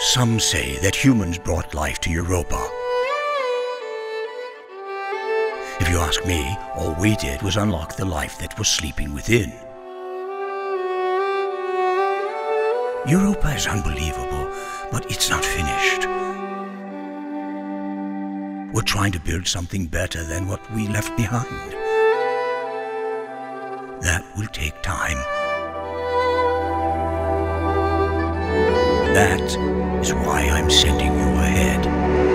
Some say that humans brought life to Europa. If you ask me, all we did was unlock the life that was sleeping within. Europa is unbelievable, but it's not finished. We're trying to build something better than what we left behind. That will take time. That is why I'm sending you ahead.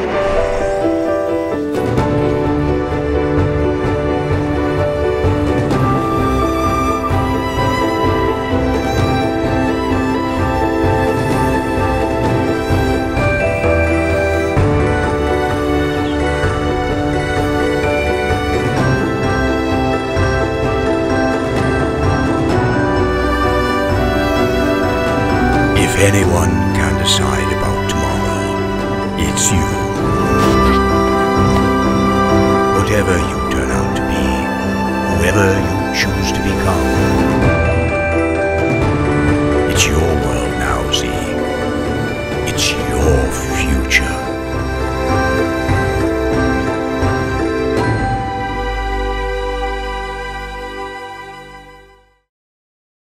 If anyone can decide about tomorrow, it's you. Whatever you turn out to be, whoever you choose to become,